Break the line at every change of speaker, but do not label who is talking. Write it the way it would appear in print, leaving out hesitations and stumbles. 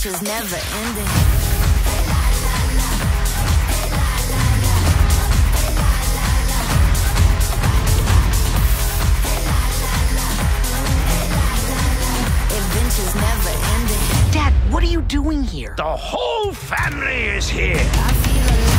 Adventures never ending. Adventures never ending.
Dad, what are you doing here?
The whole family is here.
I feel alive.